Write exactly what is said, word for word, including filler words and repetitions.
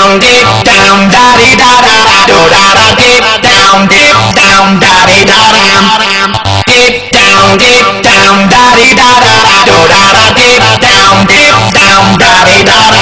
down, dip down, da di da da da do da da dip down, dip down, da di da da dip down, dip down, da di da da da do da da dip down, dip down, da di da da.